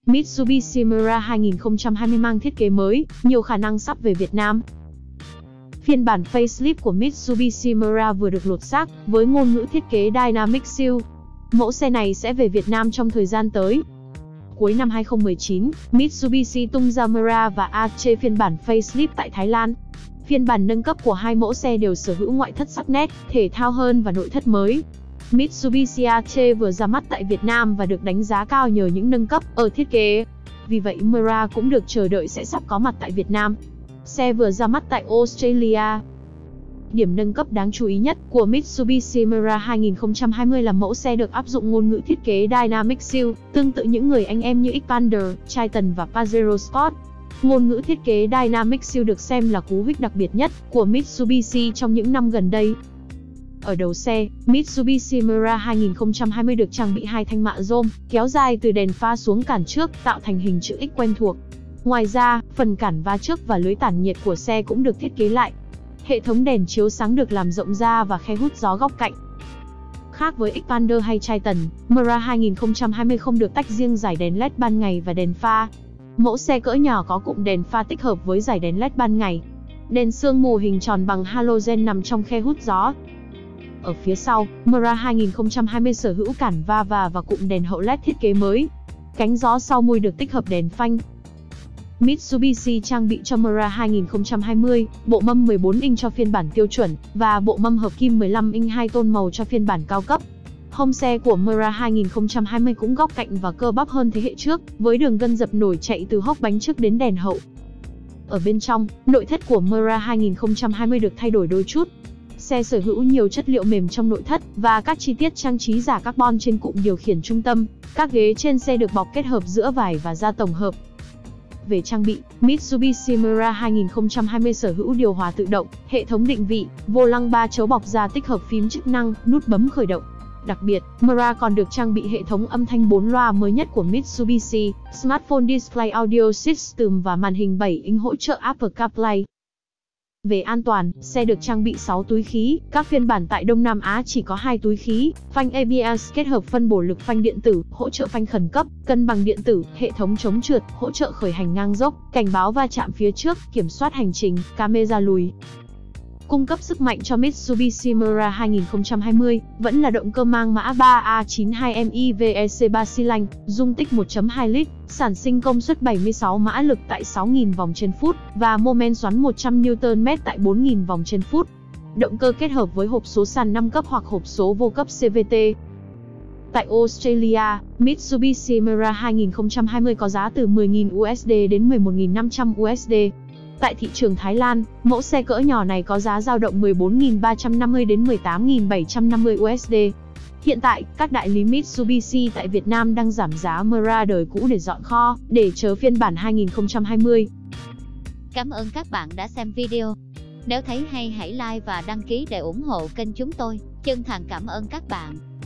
Mitsubishi Mira 2020 mang thiết kế mới, nhiều khả năng sắp về Việt Nam. Phiên bản facelift của Mitsubishi Mira vừa được lột xác, với ngôn ngữ thiết kế Dynamic Shield. Mẫu xe này sẽ về Việt Nam trong thời gian tới. Cuối năm 2019, Mitsubishi tung ra Mira và Acea phiên bản facelift tại Thái Lan. Phiên bản nâng cấp của hai mẫu xe đều sở hữu ngoại thất sắc nét, thể thao hơn và nội thất mới. Mitsubishi Acea vừa ra mắt tại Việt Nam và được đánh giá cao nhờ những nâng cấp ở thiết kế. Vì vậy Mira cũng được chờ đợi sẽ sắp có mặt tại Việt Nam. Xe vừa ra mắt tại Australia. Điểm nâng cấp đáng chú ý nhất của Mitsubishi Mira 2020 là mẫu xe được áp dụng ngôn ngữ thiết kế Dynamic Shield, tương tự những người anh em như Xpander, Triton và Pajero Sport. Ngôn ngữ thiết kế Dynamic Shield được xem là cú hích đặc biệt nhất của Mitsubishi trong những năm gần đây. Ở đầu xe, Mitsubishi Mira 2020 được trang bị hai thanh mạ rôm kéo dài từ đèn pha xuống cản trước, tạo thành hình chữ X quen thuộc. Ngoài ra, phần cản va trước và lưới tản nhiệt của xe cũng được thiết kế lại. Hệ thống đèn chiếu sáng được làm rộng ra và khe hút gió góc cạnh. Khác với Xpander hay Triton, Mira 2020 không được tách riêng dải đèn LED ban ngày và đèn pha. Mẫu xe cỡ nhỏ có cụm đèn pha tích hợp với dải đèn LED ban ngày. Đèn sương mù hình tròn bằng halogen nằm trong khe hút gió. Ở phía sau, Mira 2020 sở hữu cản va và cụm đèn hậu LED thiết kế mới. Cánh gió sau mui được tích hợp đèn phanh. Mitsubishi trang bị cho Mira 2020 bộ mâm 14 inch cho phiên bản tiêu chuẩn và bộ mâm hợp kim 15 inch hai tôn màu cho phiên bản cao cấp. Hông xe của Mira 2020 cũng góc cạnh và cơ bắp hơn thế hệ trước, với đường gân dập nổi chạy từ hốc bánh trước đến đèn hậu. Ở bên trong, nội thất của Mira 2020 được thay đổi đôi chút. Xe sở hữu nhiều chất liệu mềm trong nội thất và các chi tiết trang trí giả carbon trên cụm điều khiển trung tâm. Các ghế trên xe được bọc kết hợp giữa vải và da tổng hợp. Về trang bị, Mitsubishi Mira 2020 sở hữu điều hòa tự động, hệ thống định vị, vô lăng 3 chấu bọc da tích hợp phím chức năng, nút bấm khởi động. Đặc biệt, Mira còn được trang bị hệ thống âm thanh 4 loa mới nhất của Mitsubishi, Smartphone Display Audio System và màn hình 7 inch hỗ trợ Apple CarPlay. Về an toàn, xe được trang bị 6 túi khí, các phiên bản tại Đông Nam Á chỉ có 2 túi khí, phanh ABS kết hợp phân bổ lực phanh điện tử, hỗ trợ phanh khẩn cấp, cân bằng điện tử, hệ thống chống trượt, hỗ trợ khởi hành ngang dốc, cảnh báo va chạm phía trước, kiểm soát hành trình, camera lùi. Cung cấp sức mạnh cho Mitsubishi Mira 2020 vẫn là động cơ mang mã 3A92MI VEC 3 xi lanh, dung tích 1.2 lít, sản sinh công suất 76 mã lực tại 6.000 vòng trên phút và mô men xoắn 100 Nm tại 4.000 vòng trên phút. Động cơ kết hợp với hộp số sàn 5 cấp hoặc hộp số vô cấp CVT. Tại Australia, Mitsubishi Mira 2020 có giá từ 10.000 USD đến 11.500 USD. Tại thị trường Thái Lan, mẫu xe cỡ nhỏ này có giá dao động 14.350 đến 18.750 USD. Hiện tại, các đại lý Mitsubishi tại Việt Nam đang giảm giá Mira đời cũ để dọn kho, để chờ phiên bản 2020. Cảm ơn các bạn đã xem video. Nếu thấy hay hãy like và đăng ký để ủng hộ kênh chúng tôi. Chân thành cảm ơn các bạn.